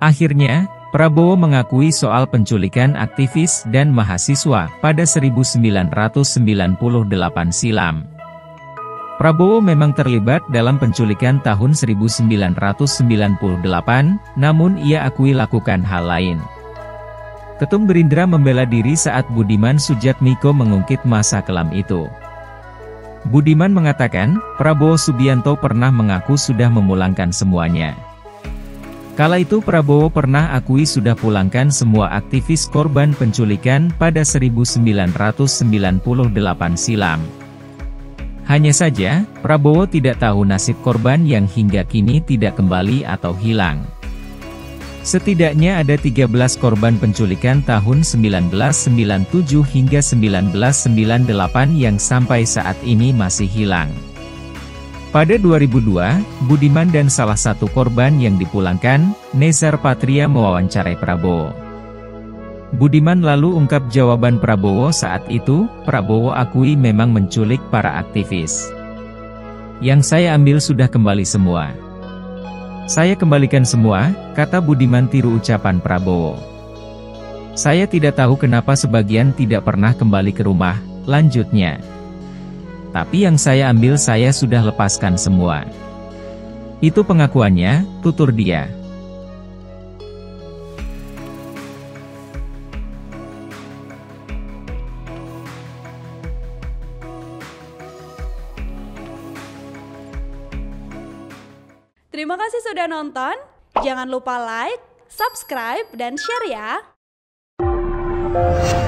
Akhirnya, Prabowo mengakui soal penculikan aktivis dan mahasiswa pada 1998 silam. Prabowo memang terlibat dalam penculikan tahun 1998, namun ia akui lakukan hal lain. Ketum Gerindra membela diri saat Budiman Sujatmiko mengungkit masa kelam itu. Budiman mengatakan, Prabowo Subianto pernah mengaku sudah memulangkan semuanya. Kala itu Prabowo pernah akui sudah pulangkan semua aktivis korban penculikan pada 1998 silam. Hanya saja, Prabowo tidak tahu nasib korban yang hingga kini tidak kembali atau hilang. Setidaknya ada 13 korban penculikan tahun 1997 hingga 1998 yang sampai saat ini masih hilang. Pada 2002, Budiman dan salah satu korban yang dipulangkan, Nezar Patria mewawancarai Prabowo. Budiman lalu ungkap jawaban Prabowo saat itu, Prabowo akui memang menculik para aktivis. Yang saya ambil sudah kembali semua. Saya kembalikan semua, kata Budiman tiru ucapan Prabowo. Saya tidak tahu kenapa sebagian tidak pernah kembali ke rumah, lanjutnya. Tapi yang saya ambil saya sudah lepaskan semua. Itu pengakuannya, tutur dia. Terima kasih sudah nonton, jangan lupa like, subscribe, dan share ya!